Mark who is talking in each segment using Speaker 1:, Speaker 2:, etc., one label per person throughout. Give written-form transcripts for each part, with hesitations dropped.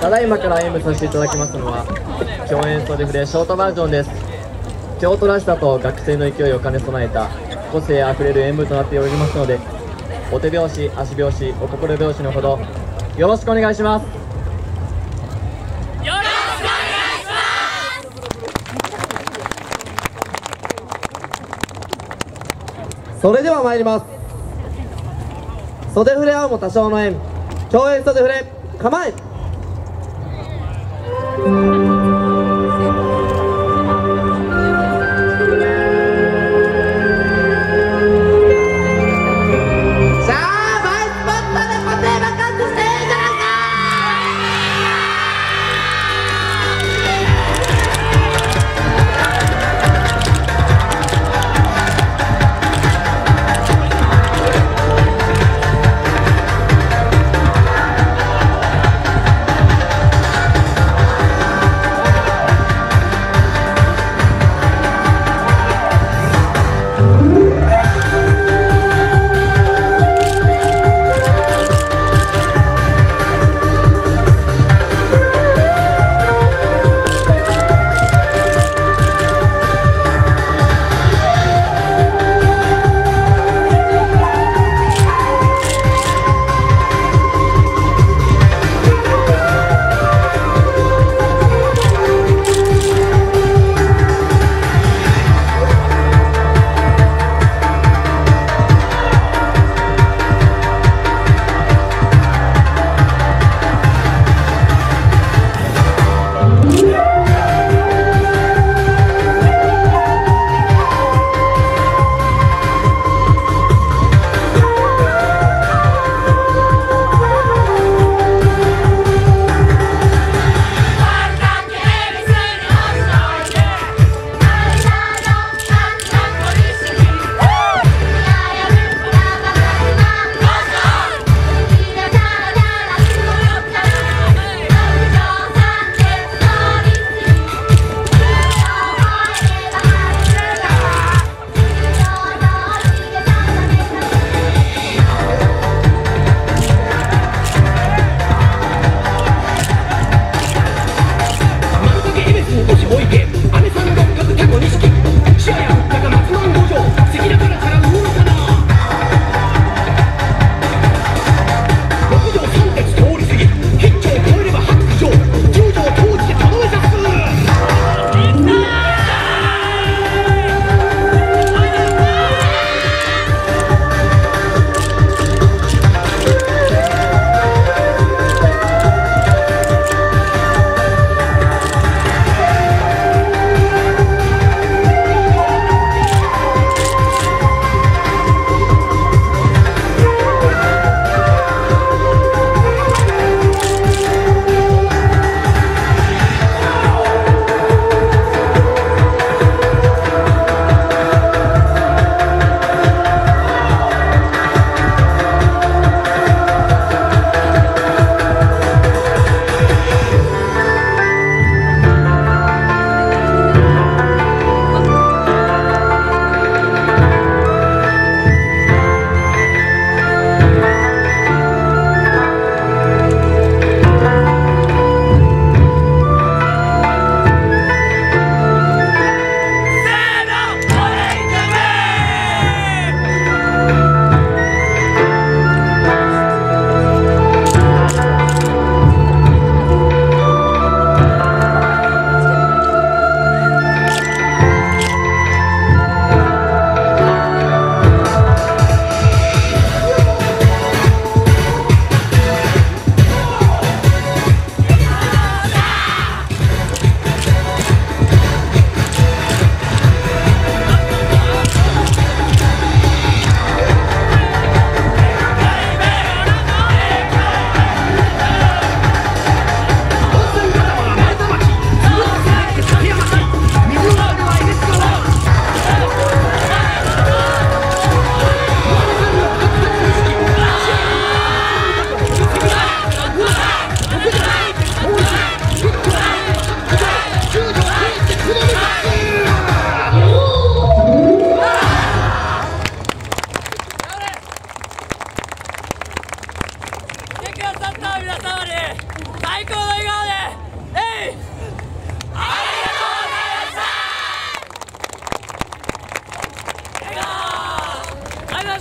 Speaker 1: ただいまから演舞させていただきますのは共演袖振れショートバージョンです。京都らしさと学生の勢いを兼ね備えた個性あふれる演舞となっておりますので、お手拍子、足拍子、お心拍子のほどよろしくお願いします。それでは参ります。袖振れ青も多少の縁、共演袖振れ構え。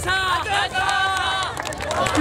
Speaker 2: した。